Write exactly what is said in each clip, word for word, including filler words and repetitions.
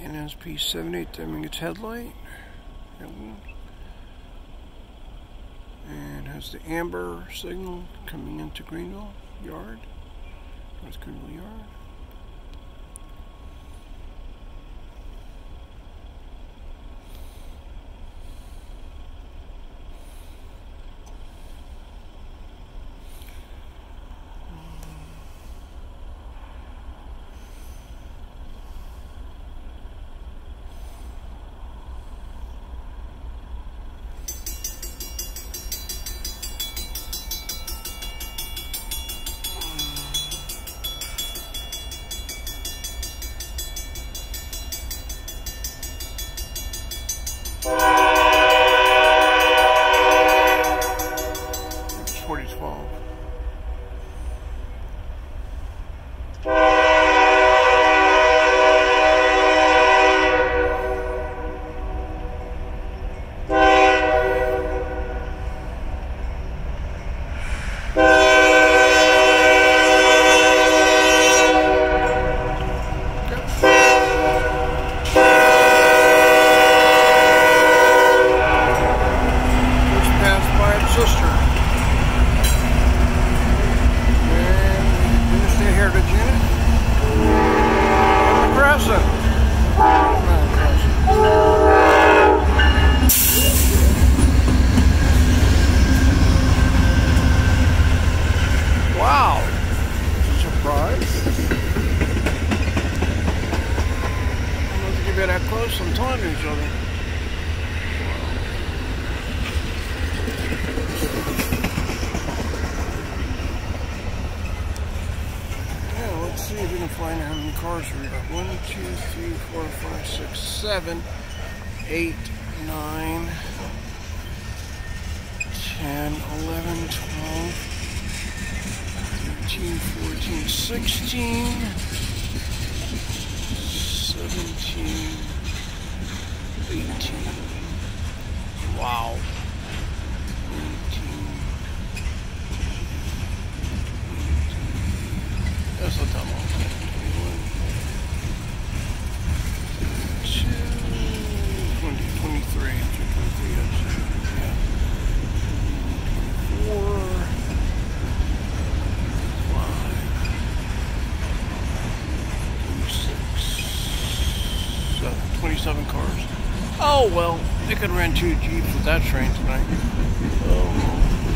N S P seventy-eight dimming its headlight. And has the amber signal coming into Greenville Yard. North Greenville Yard. forty twelve. Sister. And Interstate Heritage Unit. And the Crescent. Wow. Surprise. I don't think you get that close sometime to each other. Let's see if we can find out how many cars we got. One, two, three, four, five, six, seven, eight, nine, ten, eleven, twelve, thirteen, fourteen, sixteen, seventeen, eighteen. Wow. That's what I'm on. twenty, twenty-three, twenty-three, yeah. twenty-four, five, twenty-six, seven, twenty-seven cars. Oh, well, they could have ran two Jeeps with that train tonight. Oh.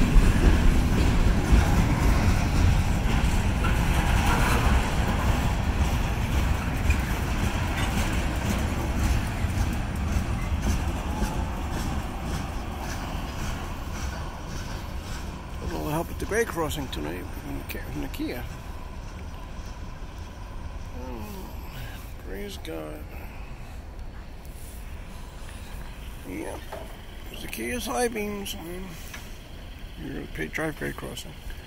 Will help at the grade crossing tonight in the Kia. Oh, praise God. Yep. There's the Kia's high beams on your paid drive grade crossing.